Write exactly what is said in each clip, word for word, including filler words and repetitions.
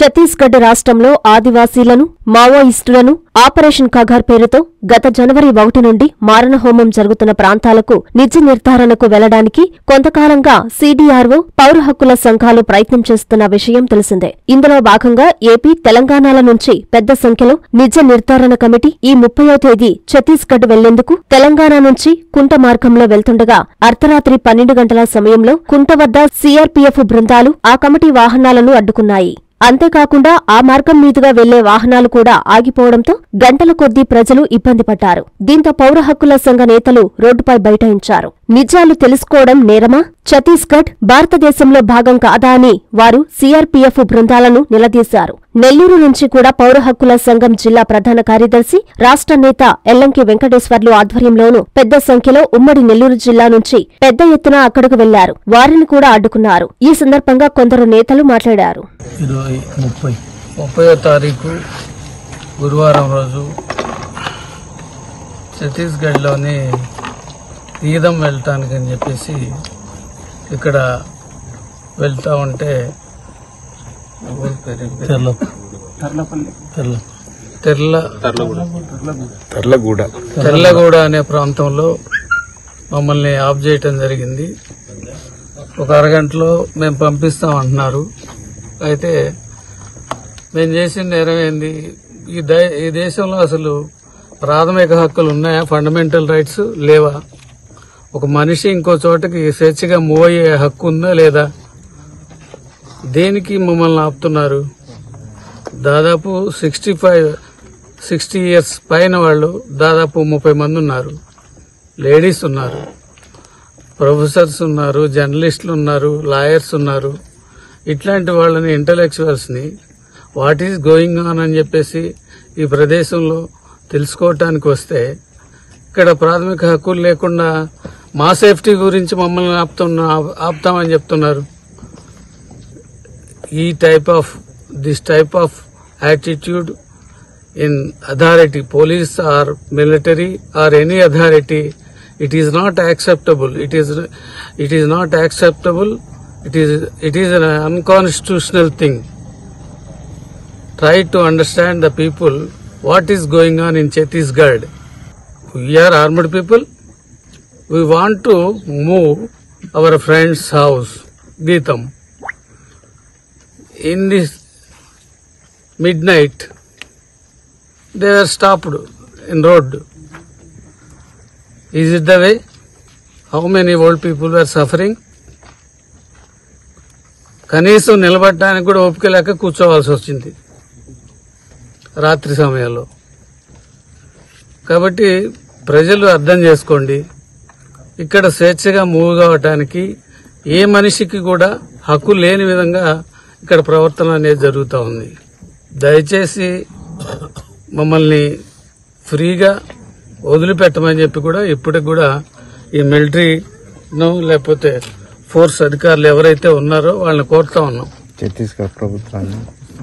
ఛత్తీస్గఢ్ రాష్ట్రంలో ఆదివాసీలను, మావోయిస్టులను ఆపరేషన్ కగార్ పేరుతో గత జనవరి ఒకటి నుండి మారణహోమం జరుగుతున్న ప్రాంతాలకు నిజ నిర్ధారణకు వెళ్లడానికి కొంతకాలంగా సీడీఆర్ఓ పౌర హక్కుల సంఘాలు ప్రయత్నం చేస్తున్న విషయం తెలిసిందే. ఇందులో భాగంగా ఏపీ, తెలంగాణల నుంచి పెద్ద సంఖ్యలో నిజ నిర్ధారణ కమిటీ ఈ ముప్పయో తేదీ ఛత్తీస్గఢ్ వెళ్లేందుకు తెలంగాణ నుంచి కుంట మార్గంలో వెళ్తుండగా అర్ధరాత్రి పన్నెండు గంటల సమయంలో కుంట వద్ద సీఆర్పీఎఫ్ బృందాలు ఆ కమిటీ వాహనాలను అడ్డుకున్నాయి. అంతేకాకుండా ఆ మార్గం మీదుగా వెళ్లే వాహనాలు కూడా ఆగిపోవడంతో గంటల కొద్దీ ప్రజలు ఇబ్బంది పడ్డారు. దీంతో పౌర హక్కుల సంఘ నేతలు రోడ్డుపై బైఠాయించారు. నిజాలు తెలుసుకోవడం నేరమా? ఛత్తీస్గఢ్ భారతదేశంలో భాగం కాదా అని వారు సీఆర్పీఎఫ్ బృందాలను నిలదీశారు. నెల్లూరు నుంచి కూడా పౌర హక్కుల సంఘం జిల్లా ప్రధాన కార్యదర్శి, రాష్ట్ర నేత ఎల్లంకి వెంకటేశ్వర్లు ఆధ్వర్యంలోనూ పెద్ద సంఖ్యలో ఉమ్మడి నెల్లూరు జిల్లా నుంచి పెద్ద ఎత్తున అక్కడకు వెళ్లారు. వారిని కూడా అడ్డుకున్నారు. ఈ సందర్భంగా కొందరు నేతలు మాట్లాడారు. ముప్పయో తారీఖు గురువారం రోజు ఛత్తీస్గఢ్లోని తీదం వెళ్ళటానికి అని చెప్పేసి ఇక్కడ వెళ్తా ఉంటే తెర్లగూడ అనే ప్రాంతంలో మమ్మల్ని ఆఫ్ చేయటం జరిగింది. ఒక అరగంటలో మేము పంపిస్తాం అంటున్నారు. అయితే మేము చేసిన నేరం ఏంది? ఈ ఈ దేశంలో అసలు ప్రాథమిక హక్కులు ఉన్నాయా? ఫండమెంటల్ రైట్స్ లేవా? ఒక మనిషి ఇంకో చోటకి స్వేచ్ఛగా మూవ్ అయ్యే హక్కు ఉందా లేదా? దేనికి మమ్మల్ని ఆపుతున్నారు? దాదాపు సిక్స్టీ ఫైవ్ సిక్స్టీ ఇయర్స్ పైన వాళ్ళు దాదాపు ముప్పై మంది ఉన్నారు. లేడీస్ ఉన్నారు, ప్రొఫెసర్స్ ఉన్నారు, జర్నలిస్టులు ఉన్నారు, లాయర్స్ ఉన్నారు. ఇట్లాంటి వాళ్ళని, ఇంటలెక్చువల్స్ ని వాట్ ఈజ్ గోయింగ్ ఆన్ అని చెప్పేసి ఈ ప్రదేశంలో తెలుసుకోవటానికి వస్తే ఇక్కడ ప్రాథమిక హక్కులు లేకుండా మా సేఫ్టీ గురించి మమ్మల్ని ఆపుతున్నా ఆపుతామని చెప్తున్నారు. ఈ type of this type of attitude in authority, police or military or any authority, it is not acceptable. It is it is not acceptable. It is it is an unconstitutional thing. Try to understand the people what is going on in Chhattisgarh. We are armed people. We want to move our friend's house, Geetam. In this midnight, they were stopped in road. Is it the way? How many old people were suffering? కనీసం నిలబడటానికి కూడా ఓపిక లేక కూర్చోవాల్సి వచ్చింది రాత్రి సమయంలో. కాబట్టి ప్రజలు అర్థం చేసుకోండి, ఇక్కడ స్వేచ్ఛగా మూవ్ కావటానికి ఏ మనిషికి కూడా హక్కు లేని విధంగా ఇక్కడ ప్రవర్తన అనేది జరుగుతూ ఉంది. దయచేసి మమ్మల్ని ఫ్రీగా వదిలిపెట్టమని చెప్పి కూడా ఇప్పటికి కూడా ఈ మిలిటరీను లేకపోతే ఫోర్స్ అధికారులు ఎవరైతే ఉన్నారో వాళ్ళని కోరుతా ఉన్నాం. ఛత్తీస్గఢ్ ప్రభుత్వాన్ని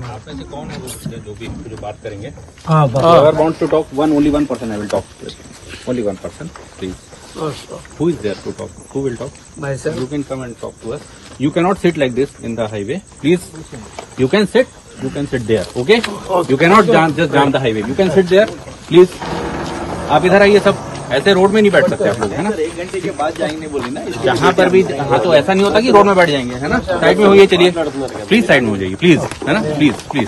Who is there to talk? Who will talk? Myself. You can come and talk to us. You cannot sit like this in the highway. Please, you can sit. You can sit there. Okay? You cannot jam, just jam the highway. You can sit there. Please. आप इधर आइए सब. ऐसे road में नहीं बैठ सकते आप लोग, है ना? एक घंटे के बाद जाएंगे बोली ना, जहाँ पर भी. हाँ, तो ऐसा नहीं होता कि रोड में बैठ जाएंगे, है ना? साइड में होइए, चलिए प्लीज, साइड में हो जाइए प्लीज, है ना? प्लीज प्लीज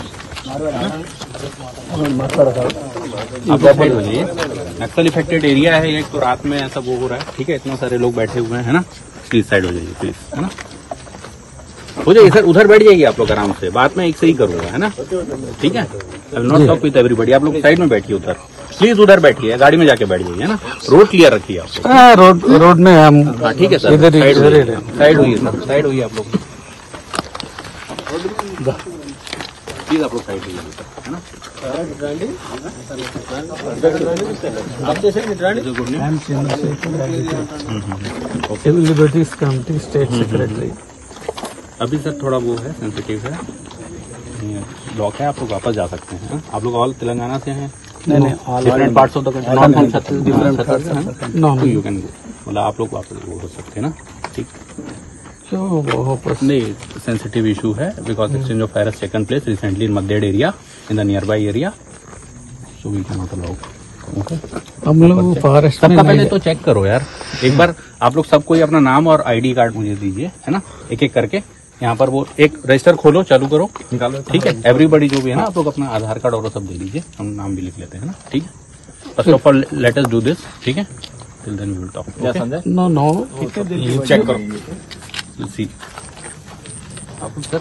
आप साइड हो जाइए. नक्सल इफेक्टेड एरिया है, एक तो रात में ऐसा वो हो रहा है. ठीक है, इतना सारे लोग बैठे हुए हैं, है ना? प्लीज साइड हो जाइए प्लीज, है ना? हो जाइए सर, उधर बैठ जाइए आप लोग आराम से. बात मैं एक से ही करूंगा, है ना? ठीक है, I will not talk with everybody. आप लोग साइड में बैठिए, उधर प्लीज उधर बैठिए, गाड़ी में जाके बैठ जाइए, है ना? रोड क्लियर रखिए आप. हाँ, रोड रोड में हम. हाँ ठीक है सर, साइड होइए, साइड होइए सर, साइड होइए आप लोग. प्लीज आप लोग साइड होइए, है ना? Liberties committee state secretary. अभी सर थोड़ा वो है, सेंसिटिव है, लॉक है, आप लोग वापस जा सकते हैं. आप लोग ऑल तेलंगाना से हैं? नहीं नहीं, different parts of the country, not from Chhattisgarh, different parts हैं. नो यू कैन गो, मतलब आप लोग वापस वो हो सकते हैं ना. ठीक, क्यों वापस? नहीं, सेंसिटिव इशू है because exchange of fire has taken place recently in Magded area in the nearby area, so we can not allow. Okay, हम लोग फॉरेस्ट में सबका पहले नहीं तो चेक करो यार एक बार, आप लोग सब कोई अपना नाम और आईडी कार्ड मुझे दीजिए, है ना, एक एक करके। यहाँ पर वो एक रजिस्टर खोलो, चालू करो, निकालो, ठीक है। एवरीबडी जो भी है ना, आप लोग अपना आधार कार्ड और सब दे दीजिए, हम नाम भी लिख लेते हैं ना, ठीक है। First of all let us do this, ठीक है, till then we will talk. Sanjay, no no check करो, सी आप सर,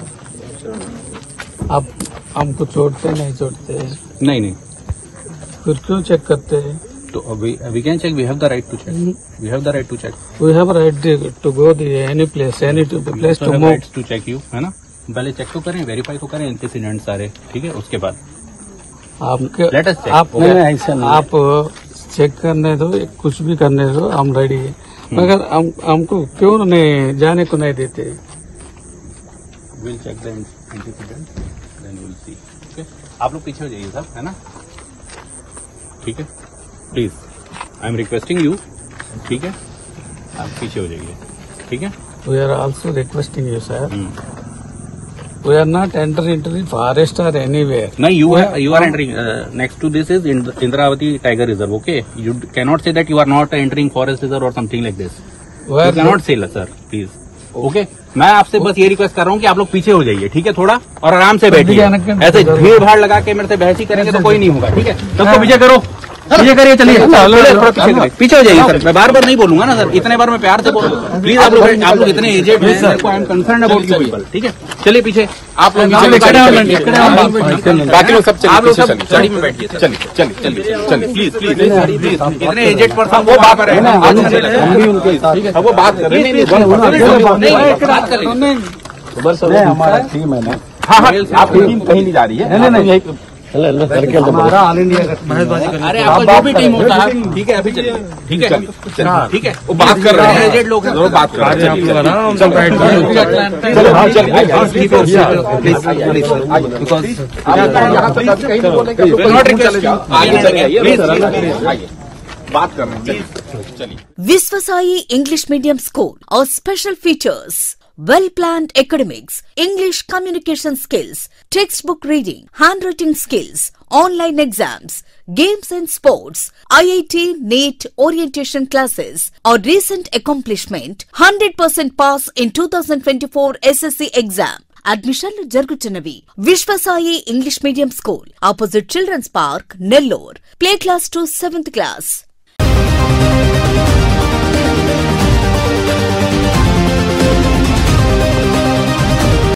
आप हमको छोड़ते नहीं छोड़ते, नहीं नहीं, फिर क्यों चेक करते हैं? तो we can check, we have the right to check, we have the right to check, we have right to go the any place, any to place to move to check you, है ना। पहले check तो करें, verify तो करें antecedent सारे, ठीक है, उसके बाद आपके Let us check. आप Okay. आप चेक करने दो, कुछ भी करने दो, हम रेडी है, मगर हम हमको क्यों नहीं जाने को नहीं देते? Will check the antecedent then will see. Okay, आप लोग पीछे हो जाइए साहब, है ना, ठीक है, please I am requesting you, ठीक है, आप पीछे हो जाइए, ठीक है। We are also requesting you sir, we are not enter into the forest और एनीवेयर। नहीं, यू है, you are entering next to this is Indravati tiger reserve, okay, you cannot say that you are not entering forest reserve और something like this, you cannot say sir, please. Okay, मैं आपसे बस ये request कर रहा हूँ कि आप लोग पीछे हो जाइए, ठीक है, थोड़ा, और आराम से बैठिए, ऐसे भीड़ भाड़ लगा के मेरे से बहस ही करेंगे तो कोई नहीं होगा, ठीक है। सबको पीछे करो, पीछे करिए, चलिए थोड़ा पीछे करिए, पीछे हो जाइए सर, मैं बार बार नहीं बोलूंगा ना सर, इतने बार मैं प्यार से बोल, प्लीज आप लोग, आप लोग इतने एजेड हैं, मेरे को I am concern about you people, ठीक है, चलिए पीछे, आप लोग बाकी लोग सब आप लोग सब गाड़ी में बैठिए, चलिए चलिए चलिए चलिए, प्लीज प्लीज प्लीज, इतने एजेड पर्सन वो बात कर रहे हैं, हम भी उनके साथ वो बात कर रहे हैं, बात कर रहे हैं हमारा टीम है ना, हाँ हाँ, आपकी टीम कहीं नहीं जा रही है, नहीं नहीं, हमारा ऑल इंडिया का, अरे आपका जो भी टीम होता है, ठीक है, अभी चलिए, ठीक है, ठीक है, वो बात कर रहे हैं, एजेड लोग हैं, वो बात कर रहे हैं, बात कर रहे हैं, चलिए। Visvasai English Medium School. Our special features: well-planned academics, English communication skills, textbook reading, handwriting skills, online exams, games and sports, I I T NEET orientation classes. Our recent accomplishment: one hundred percent pass in twenty twenty-four S S C exam. అడ్మిషన్లు జరుగుతున్నవి. Vishwasai English medium school, opposite children's park, Nellore. Play class to seventh class.